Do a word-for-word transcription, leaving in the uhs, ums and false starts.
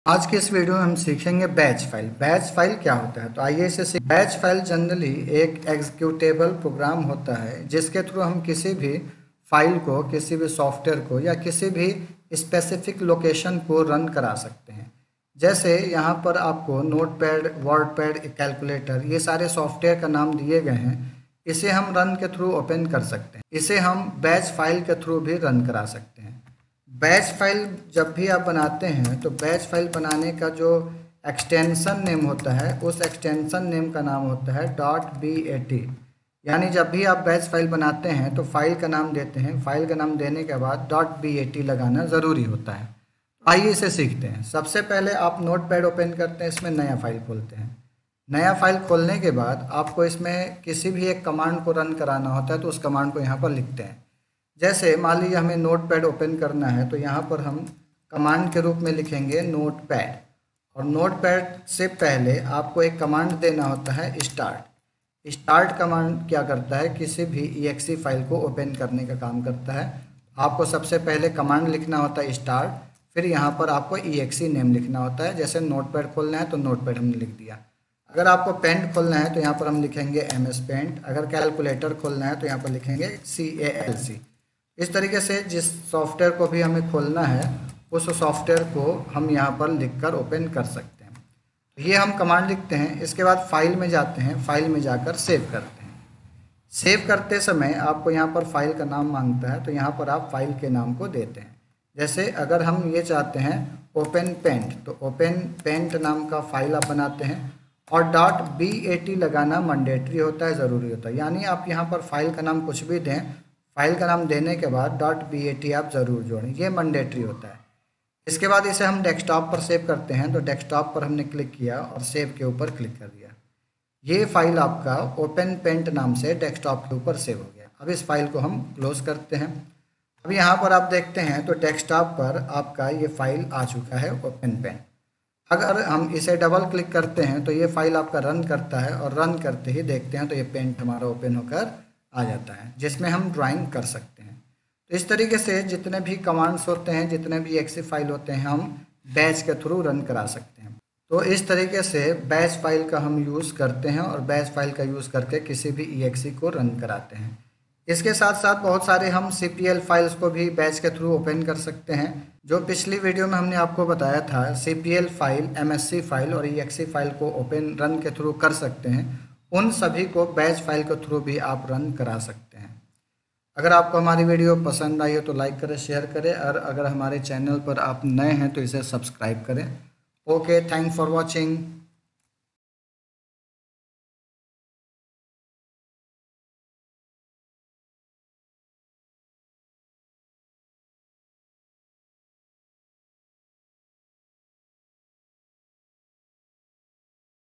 आज के इस वीडियो में हम सीखेंगे बैच फाइल। बैच फाइल क्या होता है, तो आइए इसे सीख। बैच फाइल जनरली एक एग्जीक्यूटेबल प्रोग्राम होता है जिसके थ्रू हम किसी भी फाइल को, किसी भी सॉफ्टवेयर को या किसी भी स्पेसिफिक लोकेशन को रन करा सकते हैं। जैसे यहाँ पर आपको नोटपैड, वर्डपैड, कैलकुलेटर, ये सारे सॉफ्टवेयर का नाम दिए गए हैं। इसे हम रन के थ्रू ओपन कर सकते हैं। इसे हम बैच फाइल के थ्रू भी रन करा सकते हैं। बैच फाइल जब भी आप बनाते हैं तो बैच फाइल बनाने का जो एक्सटेंशन नेम होता है उस एक्सटेंशन नेम का नाम होता है डॉट बी ए टी। यानी जब भी आप बैच फाइल बनाते हैं तो फाइल का नाम देते हैं, फाइल का नाम देने के बाद डॉट बी ए टी लगाना ज़रूरी होता है। आइए इसे सीखते हैं। सबसे पहले आप नोटपैड ओपन करते हैं, इसमें नया फाइल खोलते हैं। नया फाइल खोलने के बाद आपको इसमें किसी भी एक कमांड को रन कराना होता है, तो उस कमांड को यहाँ पर लिखते हैं। जैसे मान लीजिए हमें नोटपैड ओपन करना है, तो यहाँ पर हम कमांड के रूप में लिखेंगे नोटपैड, और नोटपैड से पहले आपको एक कमांड देना होता है स्टार्ट। स्टार्ट कमांड क्या करता है, किसी भी ई एक्स ई फाइल को ओपन करने का काम करता है। आपको सबसे पहले कमांड लिखना होता है स्टार्ट, फिर यहाँ पर आपको ई एक्स ई नेम लिखना होता है। जैसे नोटपैड खोलना है तो नोटपैड हमने लिख दिया। अगर आपको पेंट खोलना है तो यहाँ पर हम लिखेंगे एम एस पेंट। अगर कैलकुलेटर खोलना है तो यहाँ पर लिखेंगे सी ए एल सी। इस तरीके से जिस सॉफ्टवेयर को भी हमें खोलना है उस सॉफ्टवेयर को हम यहाँ पर लिखकर ओपन कर सकते हैं। तो ये हम कमांड लिखते हैं। इसके बाद फाइल में जाते हैं, फाइल में जाकर सेव करते हैं। सेव करते समय आपको यहाँ पर फाइल का नाम मांगता है, तो यहाँ पर आप फाइल के नाम को देते हैं। जैसे अगर हम ये चाहते हैं ओपन पेंट, तो ओपन पेंट नाम का फाइल आप बनाते हैं, और डॉट बी ए टी लगाना मैंडेटरी होता है, ज़रूरी होता है। यानी आप यहाँ पर फाइल का नाम कुछ भी दें, फाइल का नाम देने के बाद डॉट बी ए टी आप ज़रूर जोड़ें, ये मैंडेटरी होता है। इसके बाद इसे हम डेस्कटॉप पर सेव करते हैं, तो डेस्कटॉप पर हमने क्लिक किया और सेव के ऊपर क्लिक कर दिया। ये फाइल आपका ओपन पेंट नाम से डेस्कटॉप के ऊपर सेव हो गया। अब इस फाइल को हम क्लोज करते हैं। अब यहाँ पर आप देखते हैं तो डेस्कटॉप पर आपका ये फाइल आ चुका है ओपन पेंट। अगर हम इसे डबल क्लिक करते हैं तो ये फाइल आपका रन करता है, और रन करते ही देखते हैं तो ये पेंट हमारा ओपन होकर आ जाता है, जिसमें हम ड्राइंग कर सकते हैं। तो इस तरीके से जितने भी कमांड्स होते हैं, जितने भी एक्सी फाइल होते हैं, हम बैच के थ्रू रन करा सकते हैं। तो इस तरीके से बैच फाइल का हम यूज़ करते हैं, और बैच फाइल का यूज़ करके किसी भी ई एक्स ई को रन कराते हैं। इसके साथ साथ बहुत सारे हम सी पी एल फाइल्स को भी बैच के थ्रू ओपन कर सकते हैं। जो पिछली वीडियो में हमने आपको बताया था, C P L file, M S C file और ई एक्स ई फाइल को ओपन रन के थ्रू कर सकते हैं, उन सभी को बैच फाइल के थ्रू भी आप रन करा सकते हैं। अगर आपको हमारी वीडियो पसंद आई हो तो लाइक करें, शेयर करें, और अगर हमारे चैनल पर आप नए हैं तो इसे सब्सक्राइब करें। Okay, thank for watching.